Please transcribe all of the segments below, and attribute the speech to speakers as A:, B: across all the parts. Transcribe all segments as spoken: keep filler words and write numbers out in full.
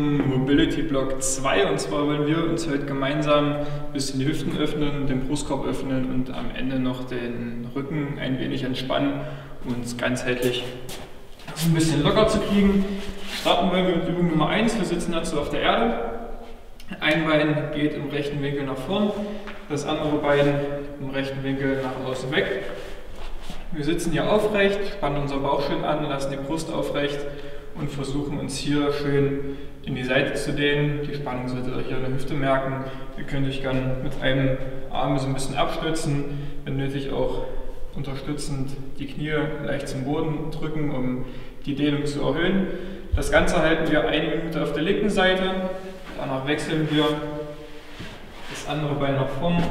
A: Übung Mobility Block zwei, und zwar wollen wir uns heute gemeinsam ein bisschen die Hüften öffnen, den Brustkorb öffnen und am Ende noch den Rücken ein wenig entspannen, um uns ganzheitlich so ein bisschen locker zu kriegen. Starten wollen wir mit Übung Nummer eins. Wir sitzen dazu auf der Erde. Ein Bein geht im rechten Winkel nach vorn, das andere Bein im rechten Winkel nach außen weg. Wir sitzen hier aufrecht, spannen unser Bauch schön an, lassen die Brust aufrecht und versuchen uns hier schön in die Seite zu dehnen. Die Spannung solltet ihr hier in der Hüfte merken. Ihr könnt euch gerne mit einem Arm so ein bisschen abstützen, wenn nötig auch unterstützend die Knie leicht zum Boden drücken, um die Dehnung zu erhöhen. Das Ganze halten wir eine Minute auf der linken Seite, danach wechseln wir das andere Bein nach vorn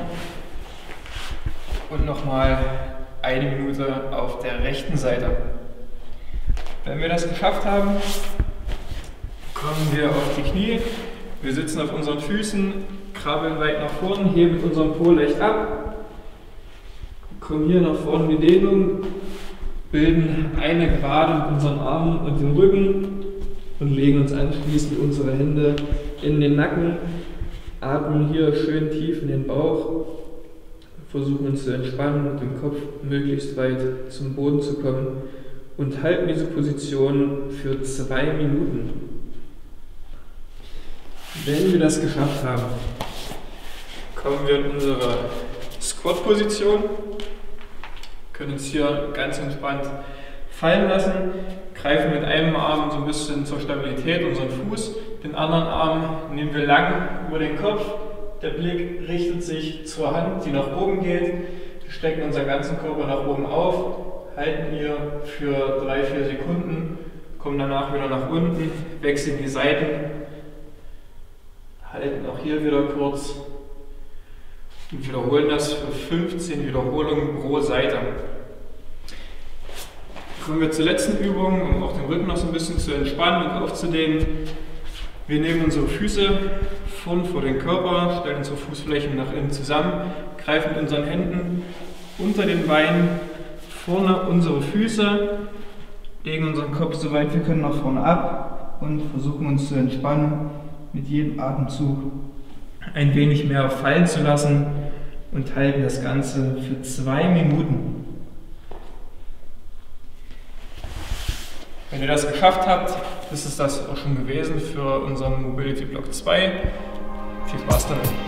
A: und nochmal eine Minute auf der rechten Seite. Wenn wir das geschafft haben, kommen wir auf die Knie. Wir sitzen auf unseren Füßen, krabbeln weit nach vorn, heben unseren Po leicht ab, kommen hier nach vorne in die Dehnung, bilden eine Gerade mit unseren Armen und dem Rücken und legen uns anschließend unsere Hände in den Nacken, atmen hier schön tief in den Bauch, versuchen uns zu entspannen und den Kopf möglichst weit zum Boden zu kommen und halten diese Position für zwei Minuten. Wenn wir das geschafft haben, kommen wir in unsere Squat-Position, können uns hier ganz entspannt fallen lassen, greifen mit einem Arm so ein bisschen zur Stabilität unseren Fuß, den anderen Arm nehmen wir lang über den Kopf, der Blick richtet sich zur Hand, die nach oben geht, wir strecken unseren ganzen Körper nach oben auf, halten hier für drei bis vier Sekunden, kommen danach wieder nach unten, wechseln die Seiten, halten auch hier wieder kurz und wiederholen das für fünfzehn Wiederholungen pro Seite. Kommen wir zur letzten Übung, um auch den Rücken noch so ein bisschen zu entspannen und aufzudehnen. Wir nehmen unsere Füße vorn vor den Körper, stellen unsere Fußflächen nach innen zusammen, greifen mit unseren Händen unter den Beinen vorne unsere Füße, legen unseren Kopf so weit wir können nach vorne ab und versuchen uns zu entspannen, mit jedem Atemzug ein wenig mehr fallen zu lassen und halten das Ganze für zwei Minuten. Wenn ihr das geschafft habt, ist es das auch schon gewesen für unseren Mobility Block zwei. Viel Spaß damit!